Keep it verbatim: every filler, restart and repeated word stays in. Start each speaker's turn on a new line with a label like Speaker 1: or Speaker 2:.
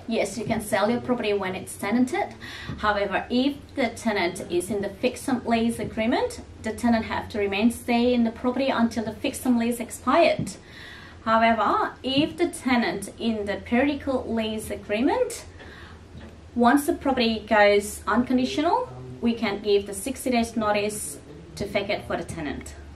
Speaker 1: yes, you can sell your property when it's tenanted. However, if the tenant is in the fixed term lease agreement, the tenant have to remain stay in the property until the fixed term lease expired. However, if the tenant in the periodical lease agreement, once the property goes unconditional, we can give the sixty days notice to vacate for the tenant.